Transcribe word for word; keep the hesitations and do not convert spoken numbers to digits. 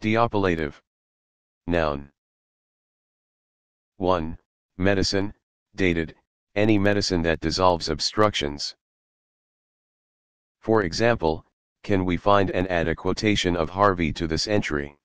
Deoppilative. Noun. one. Medicine, dated, any medicine that dissolves obstructions. For example, can we find and add a quotation of Harvey to this entry?